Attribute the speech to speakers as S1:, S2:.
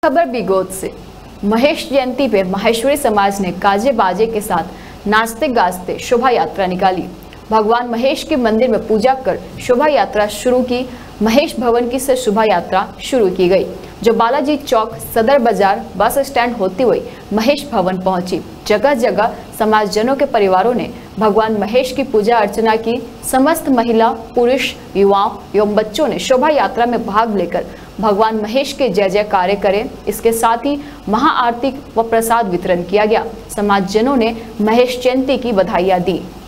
S1: खबर बिगोद से। महेश जयंती पर माहेश्वरी समाज ने काजे बाजे के साथ नाचते गाजते शोभा यात्रा निकाली। भगवान महेश के मंदिर में पूजा कर शोभा यात्रा शुरू की। महेश भवन की से शोभा यात्रा शुरू की गई, जो बालाजी चौक, सदर बाजार, बस स्टैंड होती हुई महेश भवन पहुंची। जगह जगह समाजजनों के परिवारों ने भगवान महेश की पूजा अर्चना की। समस्त महिला, पुरुष, युवाओं एवं बच्चों ने शोभा यात्रा में भाग लेकर भगवान महेश के जय जयकारे करे। इसके साथ ही महाआरती व प्रसाद वितरण किया गया। समाजजनों ने महेश जयंती की बधाइयां दी।